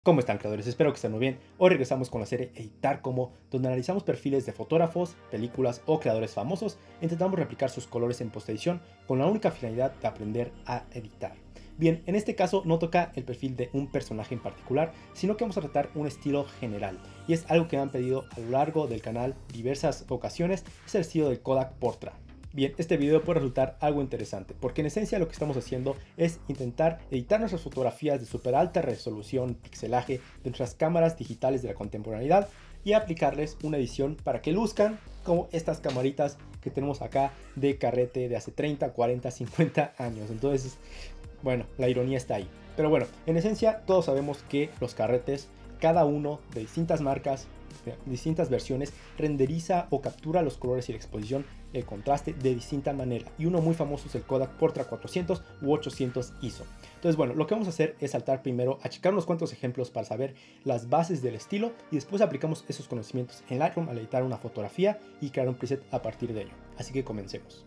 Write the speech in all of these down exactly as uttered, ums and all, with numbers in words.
¿Cómo están, creadores? Espero que estén muy bien. Hoy regresamos con la serie Editar Como, donde analizamos perfiles de fotógrafos, películas o creadores famosos e intentamos replicar sus colores en postedición con la única finalidad de aprender a editar. Bien, en este caso no toca el perfil de un personaje en particular, sino que vamos a tratar un estilo general, y es algo que me han pedido a lo largo del canal diversas ocasiones, es el estilo del Kodak Portra. Bien, este video puede resultar algo interesante, porque en esencia lo que estamos haciendo es intentar editar nuestras fotografías de super alta resolución, pixelaje de nuestras cámaras digitales de la contemporaneidad y aplicarles una edición para que luzcan como estas camaritas que tenemos acá de carrete de hace treinta, cuarenta, cincuenta años. Entonces, bueno, la ironía está ahí. Pero bueno, en esencia todos sabemos que los carretes, cada uno de distintas marcas, distintas versiones, renderiza o captura los colores y la exposición, el contraste de distinta manera, y uno muy famoso es el Kodak Portra cuatrocientos u ochocientos I S O. Entonces, bueno, lo que vamos a hacer es saltar primero a checar unos cuantos ejemplos para saber las bases del estilo, y después aplicamos esos conocimientos en Lightroom al editar una fotografía y crear un preset a partir de ello. Así que comencemos.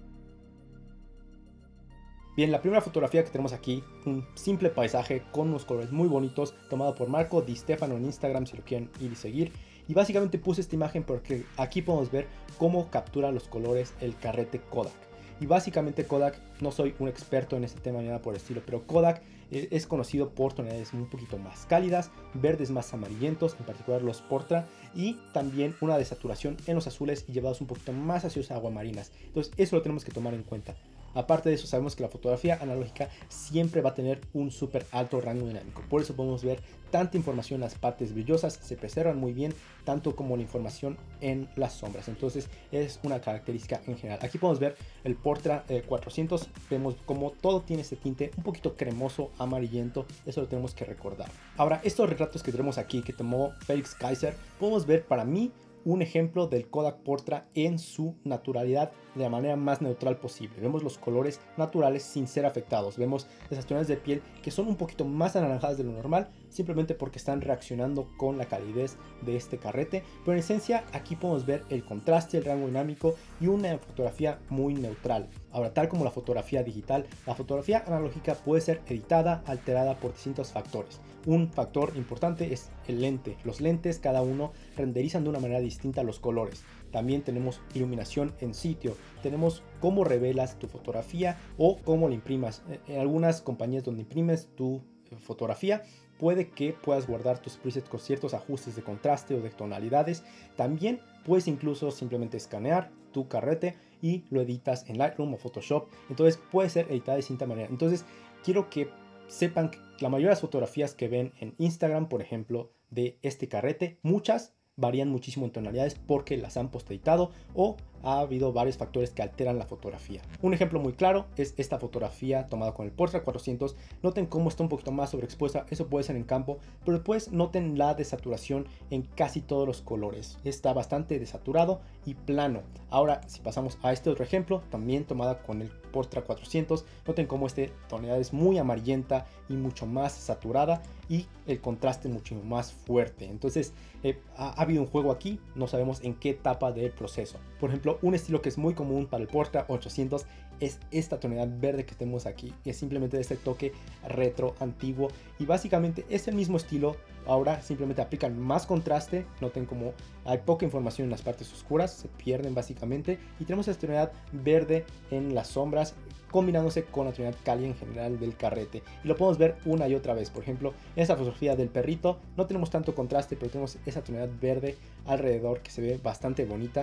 Bien, la primera fotografía que tenemos aquí, un simple paisaje con unos colores muy bonitos, tomado por Marco Di Stefano en Instagram si lo quieren ir y seguir. Y básicamente puse esta imagen porque aquí podemos ver cómo captura los colores el carrete Kodak. Y básicamente Kodak, no soy un experto en este tema ni nada por el estilo, pero Kodak es conocido por tonalidades un poquito más cálidas, verdes más amarillentos, en particular los Portra, y también una desaturación en los azules y llevados un poquito más hacia los aguamarinas. Entonces eso lo tenemos que tomar en cuenta. Aparte de eso, sabemos que la fotografía analógica siempre va a tener un súper alto rango dinámico. Por eso podemos ver tanta información en las partes brillosas, se preservan muy bien, tanto como la información en las sombras. Entonces es una característica en general. Aquí podemos ver el Portra eh, cuatrocientos, vemos como todo tiene este tinte un poquito cremoso, amarillento, eso lo tenemos que recordar. Ahora, estos retratos que tenemos aquí, que tomó Felix Kaiser, podemos ver para mí un ejemplo del Kodak Portra en su naturalidad de la manera más neutral posible. Vemos los colores naturales sin ser afectados. Vemos esas tonalidades de piel que son un poquito más anaranjadas de lo normal, simplemente porque están reaccionando con la calidez de este carrete. Pero en esencia aquí podemos ver el contraste, el rango dinámico y una fotografía muy neutral. Ahora, tal como la fotografía digital, la fotografía analógica puede ser editada, alterada por distintos factores. Un factor importante es el lente. Los lentes, cada uno, renderizan de una manera distinta los colores. También tenemos iluminación en sitio, tenemos cómo revelas tu fotografía o cómo la imprimas. En algunas compañías donde imprimes tu fotografía, puede que puedas guardar tus presets con ciertos ajustes de contraste o de tonalidades. También puedes incluso simplemente escanear tu carrete y lo editas en Lightroom o Photoshop. Entonces puede ser editada de distinta manera. Entonces quiero que sepan que la mayoría de las fotografías que ven en Instagram, por ejemplo, de este carrete, muchas varían muchísimo en tonalidades porque las han posteditado o ha habido varios factores que alteran la fotografía. Un ejemplo muy claro es esta fotografía tomada con el Portra cuatrocientos. Noten cómo está un poquito más sobreexpuesta, eso puede ser en campo, pero después noten la desaturación en casi todos los colores. Está bastante desaturado y plano. Ahora, si pasamos a este otro ejemplo, también tomada con el Portra cuatrocientos, noten cómo este tonalidad es muy amarillenta y mucho más saturada y el contraste mucho más fuerte. Entonces eh, ha, ha habido un juego aquí, no sabemos en qué etapa del proceso. Por ejemplo, un estilo que es muy común para el Portra ochocientos es esta tonalidad verde que tenemos aquí, que es simplemente este toque retro antiguo, y básicamente es el mismo estilo. Ahora simplemente aplican más contraste, noten como hay poca información en las partes oscuras, se pierden básicamente, y tenemos esta tonalidad verde en las sombras combinándose con la tonalidad cálida en general del carrete, y lo podemos ver una y otra vez. Por ejemplo, en esta fotografía del perrito no tenemos tanto contraste, pero tenemos esa tonalidad verde alrededor que se ve bastante bonita,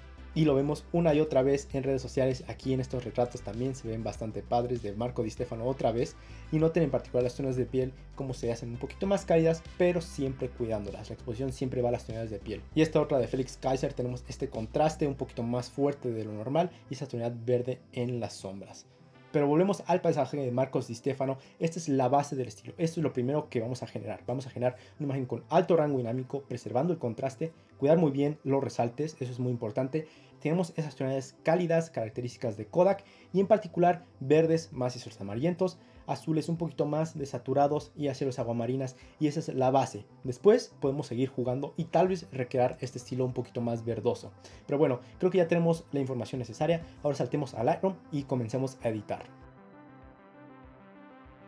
y lo vemos una y otra vez en redes sociales. Aquí en estos retratos también se ven bastante padres, de Marco Di Stefano otra vez, y noten en particular las tonas de piel como se hacen un poquito más cálidas, pero siempre cuidándolas. La exposición siempre va a las tonalidades de piel. Y esta otra de Felix Kaiser, tenemos este contraste un poquito más fuerte de lo normal y esa tonalidad verde en las sombras. Pero volvemos al paisaje de Marcos Di Stefano. Esta es la base del estilo. Esto es lo primero que vamos a generar. Vamos a generar una imagen con alto rango dinámico, preservando el contraste, cuidar muy bien los resaltes, eso es muy importante. Tenemos esas tonalidades cálidas, características de Kodak, y en particular verdes más hacia los amarillentos, azules un poquito más desaturados y hacia los aguamarinas, y esa es la base. Después podemos seguir jugando y tal vez recrear este estilo un poquito más verdoso. Pero bueno, creo que ya tenemos la información necesaria. Ahora saltemos a Lightroom y comencemos a editar.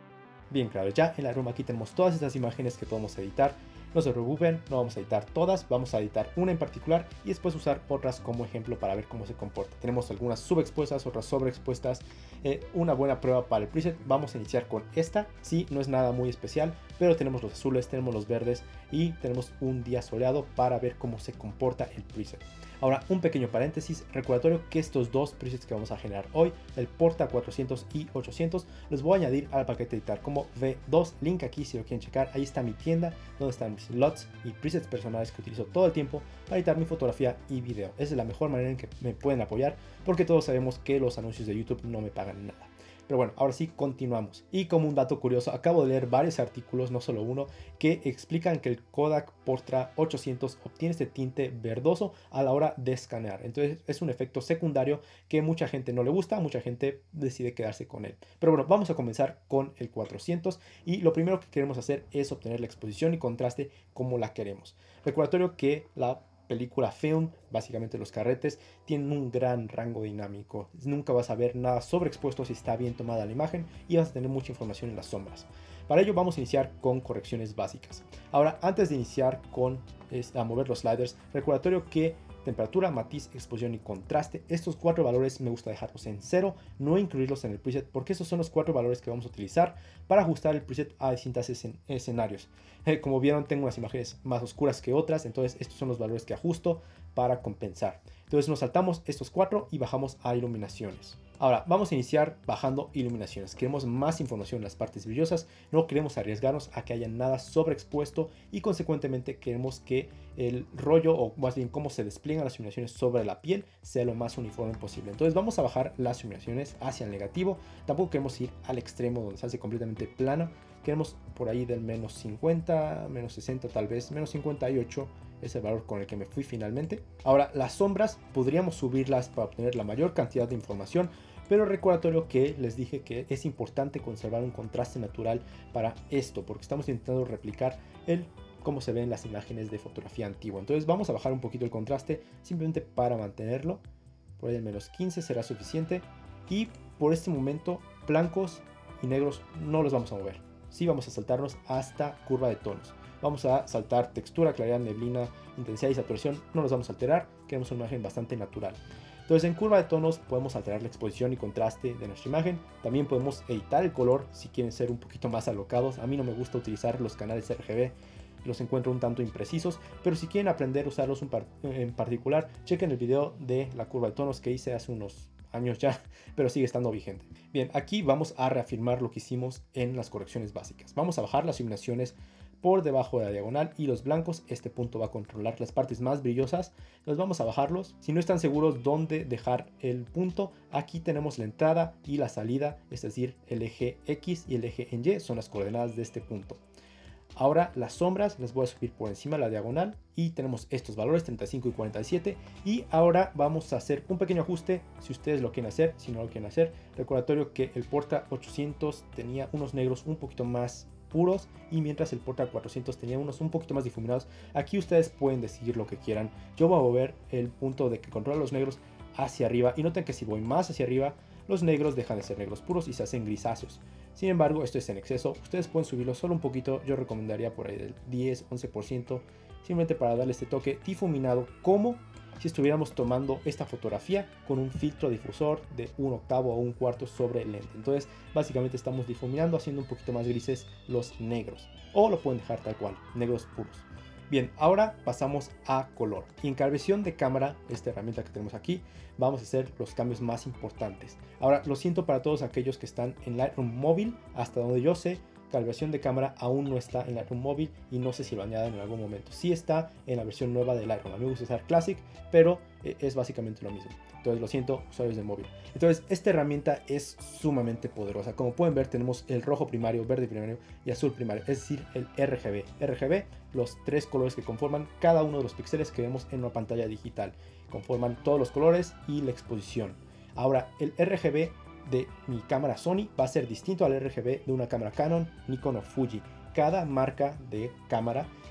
bien claro. Ya en Lightroom aquí tenemos todas estas imágenes que podemos editar. No se preocupen, no vamos a editar todas, vamos a editar una en particular y después usar otras como ejemplo para ver cómo se comporta. Tenemos algunas subexpuestas, otras sobreexpuestas, eh, una buena prueba para el preset. Vamos a iniciar con esta, sí, no es nada muy especial, pero tenemos los azules, tenemos los verdes y tenemos un día soleado para ver cómo se comporta el preset. Ahora, un pequeño paréntesis, recordatorio que estos dos presets que vamos a generar hoy, el Porta cuatrocientos y ochocientos, los voy a añadir al paquete editar como V dos, link aquí si lo quieren checar. Ahí está mi tienda donde están mis slots y presets personales que utilizo todo el tiempo para editar mi fotografía y video. Esa es la mejor manera en que me pueden apoyar, porque todos sabemos que los anuncios de YouTube no me pagan nada. Pero bueno, ahora sí continuamos. Y como un dato curioso, acabo de leer varios artículos, no solo uno, que explican que el Kodak Portra ochocientos obtiene este tinte verdoso a la hora de escanear. Entonces es un efecto secundario que mucha gente no le gusta, mucha gente decide quedarse con él. Pero bueno, vamos a comenzar con el cuatrocientos y lo primero que queremos hacer es obtener la exposición y contraste como la queremos. Recordatorio que la película film, básicamente los carretes, tienen un gran rango dinámico. Nunca vas a ver nada sobreexpuesto si está bien tomada la imagen y vas a tener mucha información en las sombras. Para ello vamos a iniciar con correcciones básicas. Ahora, antes de iniciar con a mover los sliders, recordatorio que temperatura, matiz, exposición y contraste, estos cuatro valores me gusta dejarlos en cero, no incluirlos en el preset, porque estos son los cuatro valores que vamos a utilizar para ajustar el preset a distintos escen escenarios. Eh, como vieron, tengo unas imágenes más oscuras que otras, entonces estos son los valores que ajusto para compensar. Entonces nos saltamos estos cuatro y bajamos a iluminaciones. Ahora vamos a iniciar bajando iluminaciones. Queremos más información en las partes brillosas, no queremos arriesgarnos a que haya nada sobreexpuesto y consecuentemente queremos que el rollo, o más bien cómo se despliegan las iluminaciones sobre la piel, sea lo más uniforme posible. Entonces vamos a bajar las iluminaciones hacia el negativo. Tampoco queremos ir al extremo donde se hace completamente plano. Queremos por ahí del menos cincuenta, menos sesenta tal vez, menos cincuenta y ocho es el valor con el que me fui finalmente. Ahora, las sombras podríamos subirlas para obtener la mayor cantidad de información, pero recordatorio que les dije que es importante conservar un contraste natural para esto, porque estamos intentando replicar el cómo se ven las imágenes de fotografía antigua. Entonces vamos a bajar un poquito el contraste simplemente para mantenerlo. Por ahí el menos quince será suficiente. Y por este momento, blancos y negros no los vamos a mover. Sí vamos a saltarnos hasta curva de tonos. Vamos a saltar textura, claridad, neblina, intensidad y saturación. No los vamos a alterar. Queremos una imagen bastante natural. Entonces en curva de tonos podemos alterar la exposición y contraste de nuestra imagen. También podemos editar el color si quieren ser un poquito más alocados. A mí no me gusta utilizar los canales R G B. Los encuentro un tanto imprecisos, pero si quieren aprender a usarlos en particular, chequen el video de la curva de tonos que hice hace unos años ya, pero sigue estando vigente. Bien, aquí vamos a reafirmar lo que hicimos en las correcciones básicas. Vamos a bajar las iluminaciones por debajo de la diagonal y los blancos. Este punto va a controlar las partes más brillosas. Entonces vamos a bajarlos. Si no están seguros dónde dejar el punto, aquí tenemos la entrada y la salida, es decir, el eje X y el eje en Y son las coordenadas de este punto. Ahora las sombras las voy a subir por encima de la diagonal y tenemos estos valores treinta y cinco y cuarenta y siete. Y ahora vamos a hacer un pequeño ajuste si ustedes lo quieren hacer. Si no lo quieren hacer, recordatorio que el Porta ochocientos tenía unos negros un poquito más puros y mientras el Porta cuatrocientos tenía unos un poquito más difuminados. Aquí ustedes pueden decidir lo que quieran. Yo voy a mover el punto de que controla los negros hacia arriba y noten que si voy más hacia arriba, los negros dejan de ser negros puros y se hacen grisáceos. Sin embargo, esto es en exceso. Ustedes pueden subirlo solo un poquito. Yo recomendaría por ahí del diez, once por ciento. Simplemente para darle este toque difuminado, como si estuviéramos tomando esta fotografía con un filtro difusor de un octavo o un cuarto sobre el lente. Entonces, básicamente estamos difuminando, haciendo un poquito más grises los negros. O lo pueden dejar tal cual, negros puros. Bien, ahora pasamos a color. Y en calibración de cámara, esta herramienta que tenemos aquí, vamos a hacer los cambios más importantes. Ahora, lo siento para todos aquellos que están en Lightroom móvil. Hasta donde yo sé, calibración de cámara aún no está en Lightroom móvil y no sé si lo añaden en algún momento. Sí está en la versión nueva de Lightroom. A mí me gusta usar Classic, pero eh, es básicamente lo mismo. Entonces lo siento, usuarios de móvil. Entonces esta herramienta es sumamente poderosa. Como pueden ver, tenemos el rojo primario, verde primario y azul primario, es decir, el R G B. R G B, los tres colores que conforman cada uno de los píxeles que vemos en una pantalla digital. Conforman todos los colores y la exposición. Ahora, el R G B de mi cámara Sony va a ser distinto al R G B de una cámara Canon, Nikon o Fuji. Cada marca de cámara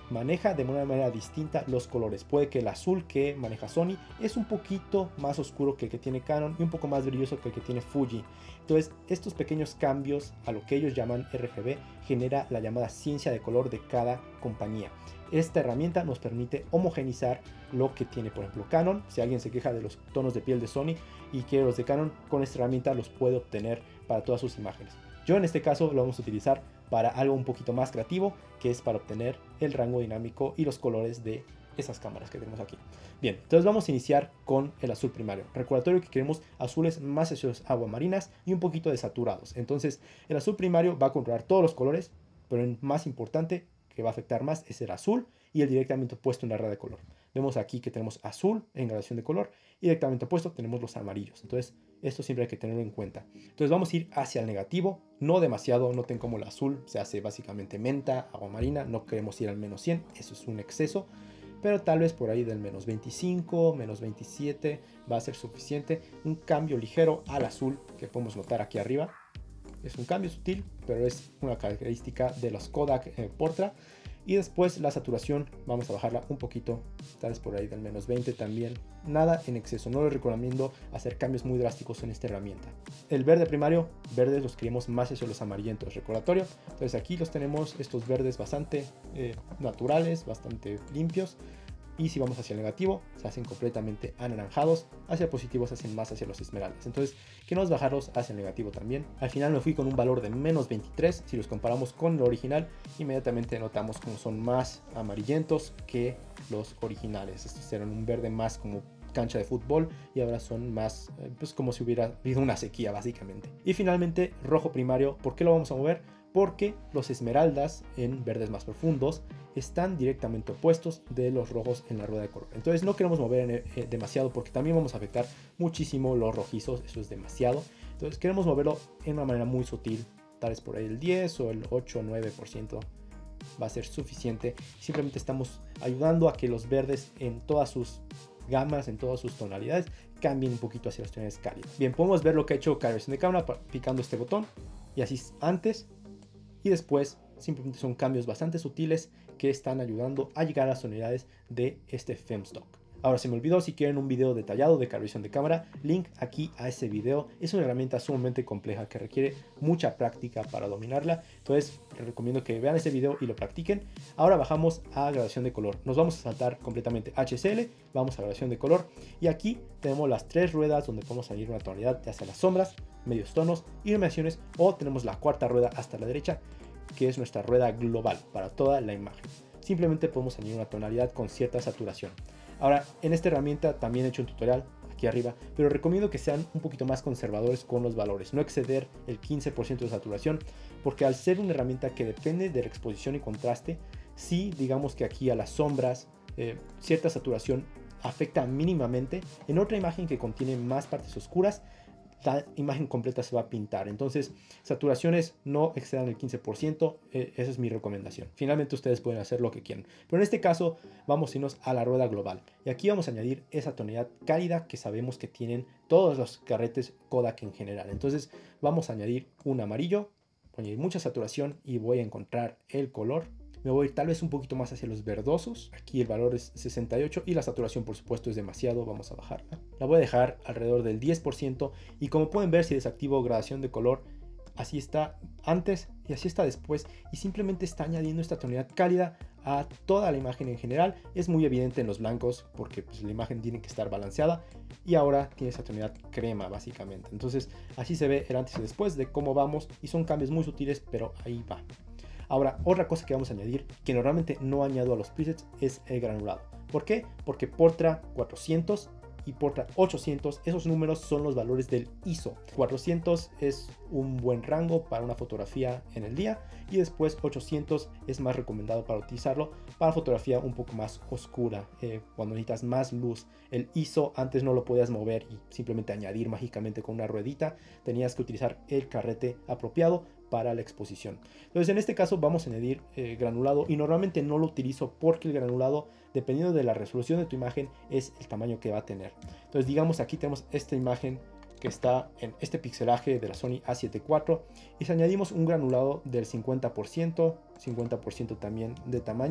maneja de una manera distinta los colores. Puede que el azul que maneja Sony es un poquito más oscuro que el que tiene Canon y un poco más brilloso que el que tiene Fuji. Entonces estos pequeños cambios a lo que ellos llaman R G B genera la llamada ciencia de color de cada compañía. Esta herramienta nos permite homogeneizar lo que tiene, por ejemplo, Canon. Si alguien se queja de los tonos de piel de Sony y quiere los de Canon, con esta herramienta los puede obtener para todas sus imágenes. Yo en este caso lo vamos a utilizar para algo un poquito más creativo, que es para obtener el rango dinámico y los colores de esas cámaras que tenemos aquí. Bien, entonces vamos a iniciar con el azul primario. Recordatorio que queremos azules más hacia aguamarinas y un poquito desaturados. Entonces el azul primario va a controlar todos los colores, pero el más importante que va a afectar más es el azul y el directamente opuesto en la red de color. Vemos aquí que tenemos azul en gradación de color y directamente opuesto tenemos los amarillos. Entonces esto siempre hay que tenerlo en cuenta. Entonces vamos a ir hacia el negativo, no demasiado. Noten como el azul se hace básicamente menta, agua marina. No queremos ir al menos cien, eso es un exceso. Pero tal vez por ahí del menos veinticinco, menos veintisiete va a ser suficiente. Un cambio ligero al azul que podemos notar aquí arriba. Es un cambio sutil, pero es una característica de los Kodak eh, Portra. Y después la saturación vamos a bajarla un poquito, tal vez por ahí del menos veinte también. Nada en exceso, no les recomiendo hacer cambios muy drásticos en esta herramienta. El verde primario, verdes los queremos más hacia los amarillentos, recordatorio. Entonces aquí los tenemos, estos verdes bastante eh, naturales, bastante limpios. Y si vamos hacia el negativo, se hacen completamente anaranjados. Hacia el positivo se hacen más hacia los esmeraldas. Entonces, queremos bajarlos hacia el negativo también. Al final me fui con un valor de menos veintitrés. Si los comparamos con el original, inmediatamente notamos como son más amarillentos que los originales. Estos eran un verde más como cancha de fútbol y ahora son más pues como si hubiera habido una sequía básicamente. Y finalmente, rojo primario. ¿Por qué lo vamos a mover? Porque los esmeraldas en verdes más profundos están directamente opuestos de los rojos en la rueda de color. Entonces no queremos mover en, eh, demasiado porque también vamos a afectar muchísimo los rojizos, eso es demasiado. Entonces queremos moverlo en una manera muy sutil, tal vez por ahí el diez o el ocho o nueve por ciento va a ser suficiente. Simplemente estamos ayudando a que los verdes en todas sus gamas, en todas sus tonalidades, cambien un poquito hacia las tonalidades cálidas. Bien, podemos ver lo que ha hecho calibración de cámara picando este botón y así antes y después. Simplemente son cambios bastante sutiles que están ayudando a llegar a las tonalidades de este Femstock. Ahora se me olvidó, si quieren un video detallado de calibración de cámara, link aquí a ese video. Es una herramienta sumamente compleja que requiere mucha práctica para dominarla. Entonces les recomiendo que vean ese video y lo practiquen. Ahora bajamos a gradación de color. Nos vamos a saltar completamente H C L, vamos a gradación de color. Y aquí tenemos las tres ruedas donde podemos añadir una tonalidad hacia las sombras, medios tonos, iluminaciones, o tenemos la cuarta rueda hasta la derecha, que es nuestra rueda global para toda la imagen. Simplemente podemos añadir una tonalidad con cierta saturación. Ahora, en esta herramienta también he hecho un tutorial aquí arriba, pero recomiendo que sean un poquito más conservadores con los valores, no exceder el quince por ciento de saturación, porque al ser una herramienta que depende de la exposición y contraste, sí, digamos que aquí a las sombras, eh, cierta saturación afecta mínimamente. En otra imagen que contiene más partes oscuras, la imagen completa se va a pintar. Entonces, saturaciones no excedan el quince por ciento, eh, esa es mi recomendación. Finalmente ustedes pueden hacer lo que quieran, pero en este caso vamos a irnos a la rueda global y aquí vamos a añadir esa tonalidad cálida que sabemos que tienen todos los carretes Kodak en general. Entonces vamos a añadir un amarillo, voy a añadir mucha saturación y voy a encontrar el color. Me voy a ir tal vez un poquito más hacia los verdosos. Aquí el valor es sesenta y ocho y la saturación por supuesto es demasiado. Vamos a bajarla. La voy a dejar alrededor del diez por ciento. Y como pueden ver, si desactivo gradación de color, así está antes y así está después. Y simplemente está añadiendo esta tonalidad cálida a toda la imagen en general. Es muy evidente en los blancos porque pues, la imagen tiene que estar balanceada. Y ahora tiene esa tonalidad crema básicamente. Entonces así se ve el antes y después de cómo vamos. Y son cambios muy sutiles, pero ahí va. Ahora, otra cosa que vamos a añadir, que normalmente no añado a los presets, es el granulado. ¿Por qué? Porque Portra cuatrocientos y Portra ochocientos, esos números son los valores del I S O. cuatrocientos es un buen rango para una fotografía en el día y después ochocientos es más recomendado para utilizarlo para fotografía un poco más oscura, eh, cuando necesitas más luz. El I S O antes no lo podías mover y simplemente añadir mágicamente con una ruedita, tenías que utilizar el carrete apropiado para la exposición. Entonces en este caso vamos a añadir eh, granulado y normalmente no lo utilizo porque el granulado, dependiendo de la resolución de tu imagen, es el tamaño que va a tener. Entonces digamos aquí tenemos esta imagen que está en este pixelaje de la Sony A siete cuatro y si añadimos un granulado del cincuenta por ciento, cincuenta por ciento también de tamaño,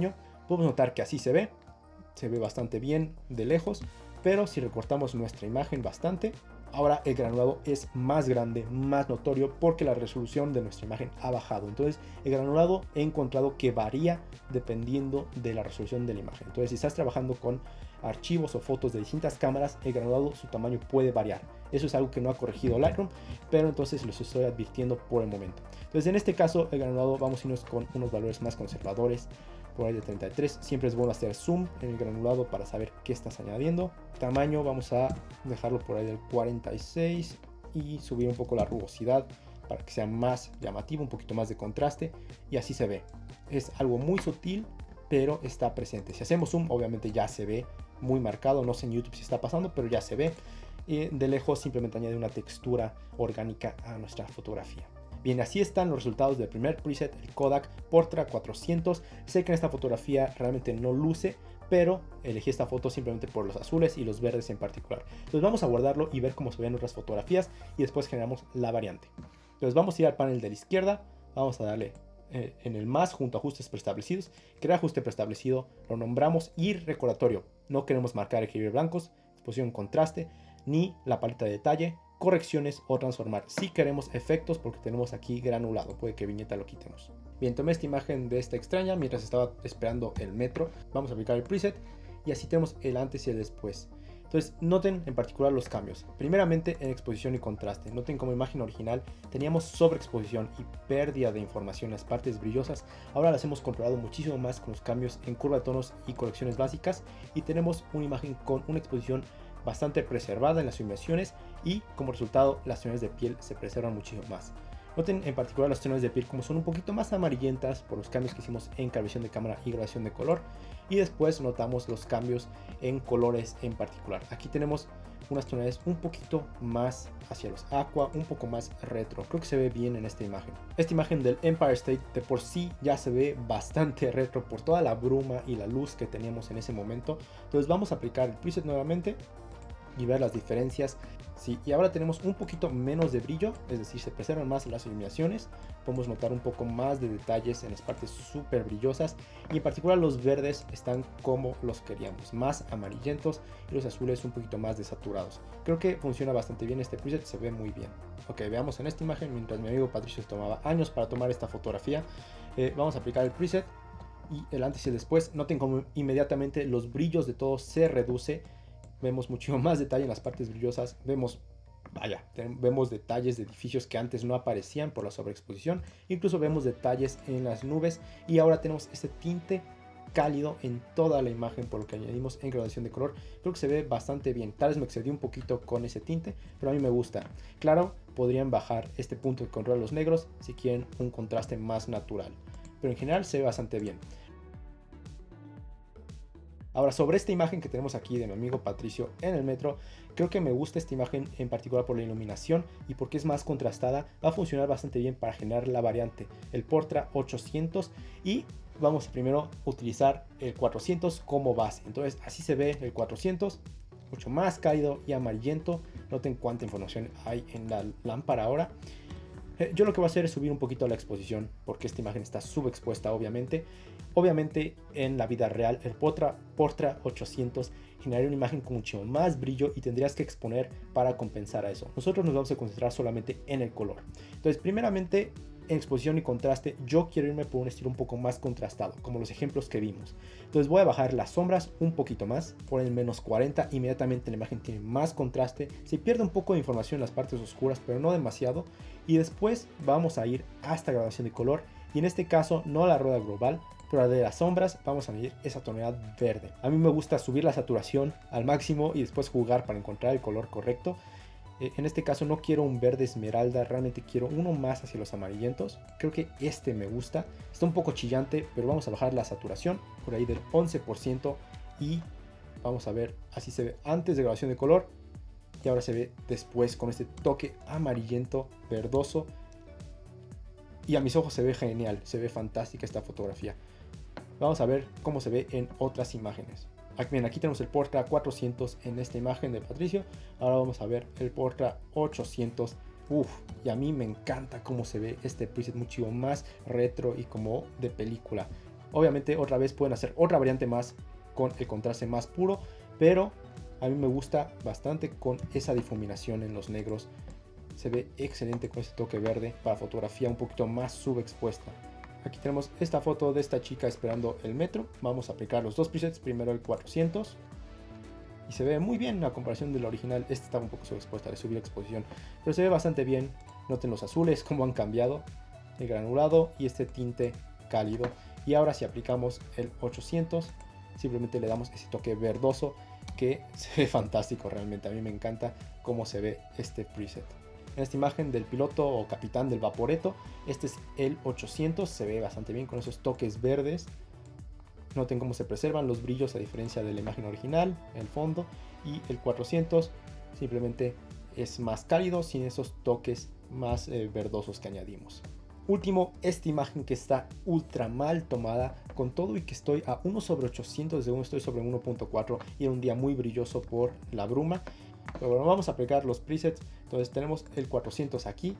Podemos notar que así se ve, se ve bastante bien de lejos, pero si recortamos nuestra imagen bastante, ahora el granulado es más grande, más notorio, porque la resolución de nuestra imagen ha bajado. Entonces el granulado he encontrado que varía dependiendo de la resolución de la imagen. Entonces si estás trabajando con archivos o fotos de distintas cámaras, el granulado, su tamaño puede variar. Eso es algo que no ha corregido Lightroom, pero entonces los estoy advirtiendo por el momento. Entonces en este caso el granulado vamos a irnos con unos valores más conservadores, por ahí de treinta y tres. Siempre es bueno hacer zoom en el granulado para saber qué estás añadiendo. Tamaño vamos a dejarlo por ahí del cuarenta y seis y subir un poco la rugosidad para que sea más llamativo, un poquito más de contraste, y así se ve. Es algo muy sutil, pero está presente. Si hacemos zoom, obviamente ya se ve muy marcado. No sé en YouTube si está pasando, pero ya se ve. Y de lejos simplemente añade una textura orgánica a nuestra fotografía. Bien, así están los resultados del primer preset, el Kodak Portra cuatrocientos. Sé que en esta fotografía realmente no luce, pero elegí esta foto simplemente por los azules y los verdes en particular. Entonces vamos a guardarlo y ver cómo se ven otras fotografías y después generamos la variante. Entonces vamos a ir al panel de la izquierda, vamos a darle eh, en el más junto a ajustes preestablecidos, crear ajuste preestablecido, lo nombramos y recordatorio. No queremos marcar equilibrio blancos, exposición contraste, ni la paleta de detalle, correcciones o transformar. Si queremos efectos, porque tenemos aquí granulado, puede que viñeta lo quitemos. Bien, tomé esta imagen de esta extraña mientras estaba esperando el metro. Vamos a aplicar el preset y así tenemos el antes y el después. Entonces noten en particular los cambios. Primeramente en exposición y contraste. Noten como imagen original teníamos sobreexposición y pérdida de información en las partes brillosas. Ahora las hemos controlado muchísimo más con los cambios en curva de tonos y correcciones básicas, y tenemos una imagen con una exposición bastante preservada en las iluminaciones, y como resultado las tonalidades de piel se preservan muchísimo más. Noten en particular las tonalidades de piel como son un poquito más amarillentas por los cambios que hicimos en calibración de cámara y grabación de color, y después notamos los cambios en colores en particular. Aquí tenemos unas tonalidades un poquito más hacia los aqua, un poco más retro. Creo que se ve bien en esta imagen. Esta imagen del Empire State de por sí ya se ve bastante retro por toda la bruma y la luz que teníamos en ese momento. Entonces vamos a aplicar el preset nuevamente y ver las diferencias. Sí, y ahora tenemos un poquito menos de brillo, es decir, se preservan más las iluminaciones. Podemos notar un poco más de detalles en las partes súper brillosas, y en particular los verdes están como los queríamos, más amarillentos, y los azules un poquito más desaturados. Creo que funciona bastante bien este preset, se ve muy bien. Ok, veamos en esta imagen, mientras mi amigo Patricio tomaba años para tomar esta fotografía, eh, vamos a aplicar el preset y el antes y el después. Noten como inmediatamente los brillos de todo se reduce. Vemos mucho más detalle en las partes brillosas, vemos, vaya, vemos detalles de edificios que antes no aparecían por la sobreexposición, incluso vemos detalles en las nubes, y ahora tenemos este tinte cálido en toda la imagen por lo que añadimos en gradación de color. Creo que se ve bastante bien. Tal vez me excedí un poquito con ese tinte, pero a mí me gusta. Claro, podrían bajar este punto de control a los negros si quieren un contraste más natural, pero en general se ve bastante bien. Ahora, sobre esta imagen que tenemos aquí de mi amigo Patricio en el metro, creo que me gusta esta imagen en particular por la iluminación y porque es más contrastada. Va a funcionar bastante bien para generar la variante, el Portra ochocientos, y vamos a primero utilizar el cuatrocientos como base. Entonces así se ve el cuatrocientos, mucho más cálido y amarillento. Noten cuánta información hay en la lámpara ahora. Yo lo que voy a hacer es subir un poquito la exposición, porque esta imagen está subexpuesta obviamente. Obviamente en la vida real el Portra, Portra ochocientos generaría una imagen con mucho más brillo y tendrías que exponer para compensar a eso. Nosotros nos vamos a concentrar solamente en el color. Entonces primeramente en exposición y contraste yo quiero irme por un estilo un poco más contrastado, como los ejemplos que vimos. Entonces voy a bajar las sombras un poquito más, por el menos cuarenta, inmediatamente la imagen tiene más contraste, se pierde un poco de información en las partes oscuras, pero no demasiado, y después vamos a ir hasta graduación de color, y en este caso no la rueda global, pero la de las sombras vamos a añadir esa tonalidad verde. A mí me gusta subir la saturación al máximo y después jugar para encontrar el color correcto. En este caso no quiero un verde esmeralda, realmente quiero uno más hacia los amarillentos. Creo que este me gusta, está un poco chillante, pero vamos a bajar la saturación por ahí del once por ciento y vamos a ver, así se ve antes de grabación de color y ahora se ve después con este toque amarillento, verdoso, y a mis ojos se ve genial, se ve fantástica esta fotografía. Vamos a ver cómo se ve en otras imágenes. Bien, aquí tenemos el Portra cuatrocientos en esta imagen de Patricio. Ahora vamos a ver el Portra ochocientos. Uf, y a mí me encanta cómo se ve este preset, mucho más retro y como de película. Obviamente otra vez pueden hacer otra variante más con el contraste más puro, pero a mí me gusta bastante con esa difuminación en los negros. Se ve excelente con ese toque verde para fotografía un poquito más subexpuesta. Aquí tenemos esta foto de esta chica esperando el metro. Vamos a aplicar los dos presets, primero el cuatrocientos. Y se ve muy bien a comparación del original. Este estaba un poco subexpuesta, le subí la exposición, pero se ve bastante bien. Noten los azules, cómo han cambiado, el granulado y este tinte cálido. Y ahora si aplicamos el ochocientos, simplemente le damos ese toque verdoso que se ve fantástico realmente. A mí me encanta cómo se ve este preset. En esta imagen del piloto o capitán del Vaporetto, este es el ochocientos, se ve bastante bien con esos toques verdes. Noten cómo se preservan los brillos a diferencia de la imagen original, el fondo. Y el cuatrocientos simplemente es más cálido sin esos toques más eh, verdosos que añadimos. Último, esta imagen que está ultra mal tomada con todo y que estoy a uno sobre ochocientos de segundos, estoy sobre uno punto cuatro y era un día muy brilloso por la bruma. Pero bueno, vamos a aplicar los presets. Entonces tenemos el cuatrocientos aquí.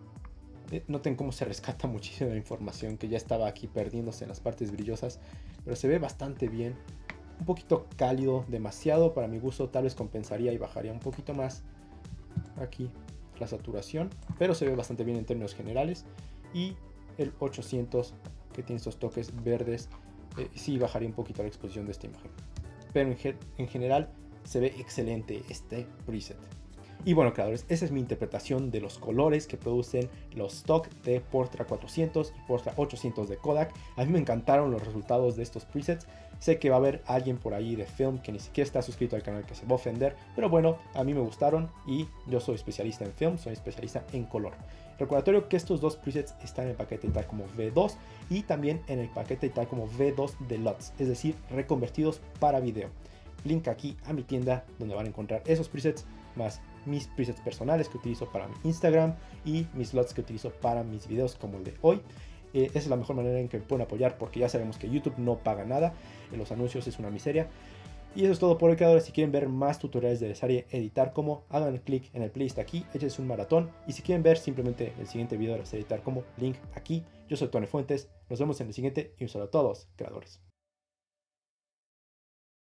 Eh, noten cómo se rescata muchísima información que ya estaba aquí perdiéndose en las partes brillosas, pero se ve bastante bien. Un poquito cálido, demasiado para mi gusto, tal vez compensaría y bajaría un poquito más aquí la saturación, pero se ve bastante bien en términos generales. Y el ochocientos que tiene estos toques verdes, eh, sí bajaría un poquito la exposición de esta imagen, pero en, ge en general se ve excelente este preset. Y bueno, creadores, esa es mi interpretación de los colores que producen los stock de Portra cuatrocientos y Portra ochocientos de Kodak. A mí me encantaron los resultados de estos presets. Sé que va a haber alguien por ahí de film que ni siquiera está suscrito al canal que se va a ofender, pero bueno, a mí me gustaron y yo soy especialista en film, soy especialista en color. Recordatorio que estos dos presets están en el paquete tal como V dos y también en el paquete tal como V dos Deluxe, es decir, reconvertidos para video. Link aquí a mi tienda donde van a encontrar esos presets más mis presets personales que utilizo para mi Instagram y mis slots que utilizo para mis videos como el de hoy. Eh, esa es la mejor manera en que me pueden apoyar porque ya sabemos que YouTube no paga nada, en los anuncios es una miseria. Y eso es todo por hoy, creadores. Si quieren ver más tutoriales de serie editar como, hagan clic en el playlist aquí, échense un maratón. Y si quieren ver simplemente el siguiente video de la serie editar como, link aquí. Yo soy Tony Fuentes, nos vemos en el siguiente y un saludo a todos, creadores.